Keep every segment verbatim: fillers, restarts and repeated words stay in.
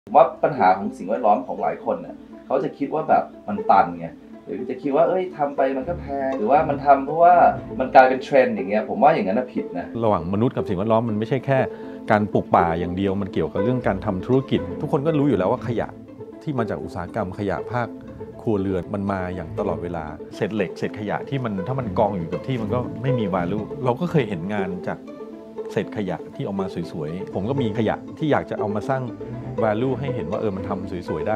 ว่าปัญหาของสิ่งแวดล้อมของหลายคนเนี่ยเขาจะคิดว่าแบบมันตันไงหรือจะคิดว่าเอ้ยทำไปมันก็แพงหรือว่ามันทำเพราะว่ามันกลายเป็นเทรนด์อย่างเงี้ยผมว่าอย่างนั้นผิดนะระหว่างมนุษย์กับสิ่งแวดล้อมมันไม่ใช่แค่การปลูกป่าอย่างเดียวมันเกี่ยวกับเรื่องการทำธุรกิจทุกคนก็รู้อยู่แล้วว่าขยะที่มาจากอุตสาหกรรมขยะภาคครัวเรือนมันมาอย่างตลอดเวลาเศษเหล็กเศษขยะที่มันถ้ามันกองอยู่กับที่มันก็ไม่มี value เราก็เคยเห็นงานจากเศษขยะที่ออกมาสวยๆผมก็มีขยะที่อยากจะเอามาสร้าง value ให้เห็นว่าเออมันทำสวยๆได้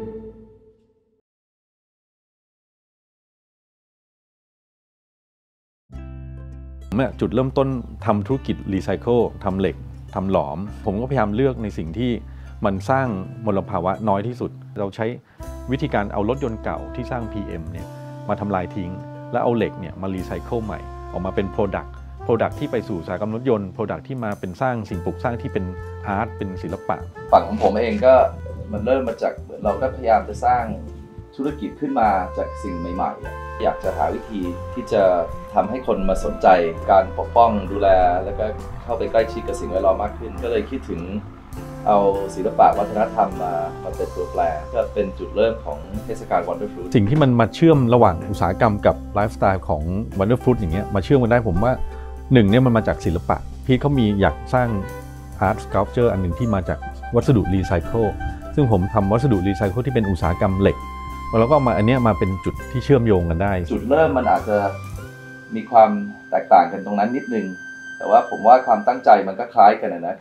จุดเริ่มต้นทำธุรกิจรีไซเคิลทำเหล็กทำหลอมผมก็พยายามเลือกในสิ่งที่มันสร้างมลภาวะน้อยที่สุดเราใช้วิธีการเอารถยนต์เก่าที่สร้าง พี เอ็ม เนี่ยมาทำลายทิ้งแล้วเอาเหล็กเนี่ยมารีไซเคิลใหม่ออกมาเป็น Product Product ที่ไปสู่อุตสาหกรรมรถยนต์ Product ที่มาเป็นสร้างสิ่งปลูกสร้างที่เป็นอาร์ตเป็นศิลปะฝั่งของผมเองก็มันเริ่มมาจากเราก็พยายามจะสร้างธุรกิจขึ้นมาจากสิ่งใหม่ๆอยากจะหาวิธีที่จะทำให้คนมาสนใจการปกป้องดูแลแล้วก็เข้าไปใกล้ชิดกับสิ่งแวดล้อมมากขึ้นก็เลยคิดถึงเอาศิลปะวัฒนธรรมมามาเป็นตัวแปรก็เป็นจุดเริ่มของเทศกาล Wonder Fruit สิ่งที่มันมาเชื่อมระหว่างอุตสาหกรรมกับไลฟ์สไตล์ของ Wonder Fruit อย่างเงี้ยมาเชื่อมกันได้ผมว่าหนึ่งเนี่ยมันมาจากศิลปะพีทเขามีอยากสร้าง Art Sculpture อันหนึ่งที่มาจากวัสดุรีไซเคิลซึ่งผมทำวัสดุรีไซเคิลที่เป็นอุตสาหกรรมเหล็กแล้วก็มาอันนี้มาเป็นจุดที่เชื่อมโยงกันได้จุดเริ่มมันอาจจะมีความแตกต่างกันตรงนั้นนิดนึงแต่ว่าผมว่าความตั้งใจมันก็คล้ายกันนะ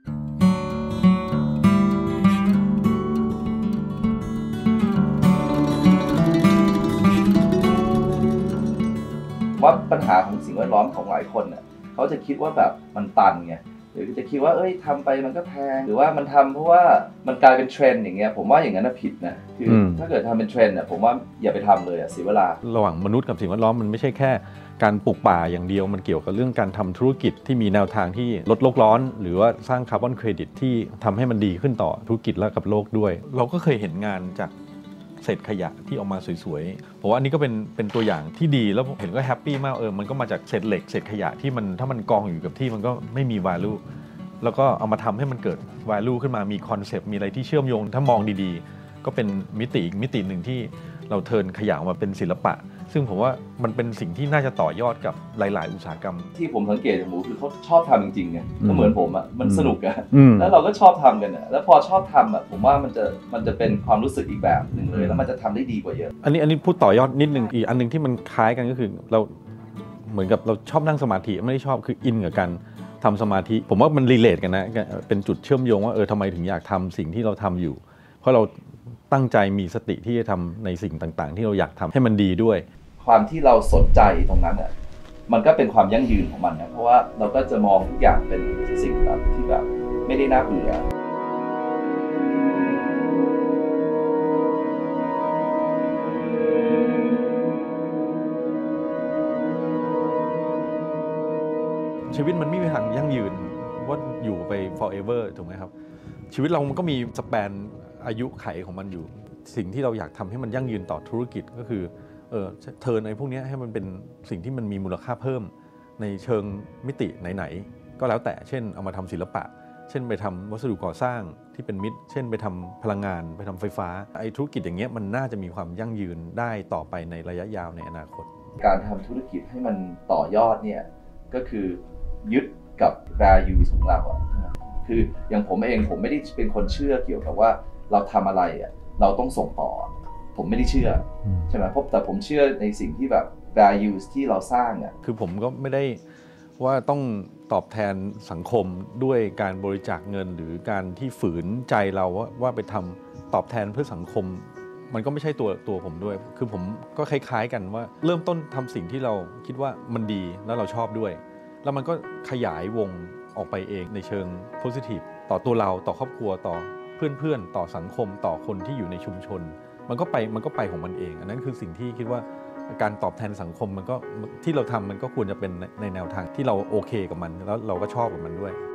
ว่าปัญหาของสิ่งแวดล้อมของหลายคนเนี่ยเขาจะคิดว่าแบบมันตันไงหรือจะคิดว่าเอ้ยทำไปมันก็แพงหรือว่ามันทำเพราะว่ามันกลายเป็นเทรนด์อย่างเงี้ยผมว่าอย่างนั้นผิดนะคือถ้าเกิดทำเป็นเทรนด์เนี่ยผมว่าอย่าไปทำเลยอะเสียเวลาระหว่างมนุษย์กับสิ่งแวดล้อมมันไม่ใช่แค่การปลูกป่าอย่างเดียวมันเกี่ยวกับเรื่องการทำธุรกิจที่มีแนวทางที่ลดโลกร้อนหรือว่าสร้างคาร์บอนเครดิตที่ทำให้มันดีขึ้นต่อธุรกิจและกับโลกด้วยเราก็เคยเห็นงานจากเศษขยะที่ออกมาสวยๆผมว่าอันนี้ก็เป็นเป็นตัวอย่างที่ดีแล้วเห็นก็แฮปปี้มากเออมันก็มาจากเศษเหล็กเศษขยะที่มันถ้ามันกองอยู่กับที่มันก็ไม่มี value แล้วก็เอามาทำให้มันเกิด value ขึ้นมามีคอนเซปต์มีอะไรที่เชื่อมโยงถ้ามองดีๆก็เป็นมิติอีกมิติหนึ่งที่เราเทิร์นขยะออกมาเป็นศิลปะซึ่งผมว่ามันเป็นสิ่งที่น่าจะต่อยอดกับหลายๆอุตสาหกรรมที่ผมสังเกตจากหมูคือเขาชอบทำจริงๆไงก็เหมือนผมอ่ะมันสนุกอ่ะแล้วเราก็ชอบทำกันอ่ะแล้วพอชอบทำอ่ะผมว่ามันจะมันจะเป็นความรู้สึกอีกแบบหนึ่งเลยแล้วมันจะทำได้ดีกว่าเยอะอันนี้อันนี้พูดต่อยอดนิดนึงอีกอันนึงที่มันคล้ายกันก็คือเราเหมือนกับเราชอบนั่งสมาธิไม่ได้ชอบคืออินกับการทำสมาธิผมว่ามันรีเลทกันนะเป็นจุดเชื่อมโยงว่าเออทำไมถึงอยากทำสิ่งที่เราทำอยู่เพราะเราตั้งใจมีสติที่จะทำในสิ่งต่างๆที่เราอยากทำให้มันดีด้วยความที่เราสนใจตรงนั้นอ่ะมันก็เป็นความยั่งยืนของมันนะเพราะว่าเราก็จะมองทุกอย่างเป็นสิ่งแบบที่แบบไม่ได้น่าเบื่อชีวิตมันไม่มีทางยั่งยืนว่าอยู่ไป forever ถูกไหมครับชีวิตเรามันก็มีสแปนอายุไขของมันอยู่สิ่งที่เราอยากทำให้มันยั่งยืนต่อธุรกิจก็คือเออเทิร์นไอ้พวกนี้ให้มันเป็นสิ่งที่มันมีมูลค่าเพิ่มในเชิงมิติไหนๆก็แล้วแต่เช่นเอามาทำศิลปะเช่นไปทำวัสดุก่อสร้างที่เป็นมิตรเช่นไปทำพลังงานไปทำไฟฟ้าไอ้ธุรกิจอย่างเงี้ยมันน่าจะมีความยั่งยืนได้ต่อไปในระยะยาวในอนาคตการทำธุรกิจให้มันต่อยอดเนี่ยก็คือยึดกับ value ของเราอ่ะคืออย่างผมเองผมไม่ได้เป็นคนเชื่อเกี่ยวกับว่าเราทำอะไรอ่ะเราต้องส่งต่อผมไม่ได้เชื่อใช่ไหมเพราะแต่ผมเชื่อในสิ่งที่แบบ values ที่เราสร้างอ่ะคือผมก็ไม่ได้ว่าต้องตอบแทนสังคมด้วยการบริจาคเงินหรือการที่ฝืนใจเราว่าว่าไปทำตอบแทนเพื่อสังคมมันก็ไม่ใช่ตัวตัวผมด้วยคือผมก็คล้ายๆกันว่าเริ่มต้นทำสิ่งที่เราคิดว่ามันดีแล้วเราชอบด้วยแล้วมันก็ขยายวงออกไปเองในเชิง positive ต่อตัวเราต่อครอบครัวต่อเพื่อนๆต่อสังคมต่อคนที่อยู่ในชุมชนมันก็ไปมันก็ไปของมันเองอันนั้นคือสิ่งที่คิดว่าการตอบแทนสังคมมันก็ที่เราทำมันก็ควรจะเป็นในแนวทางที่เราโอเคกับมันแล้วเราก็ชอบกับมันด้วย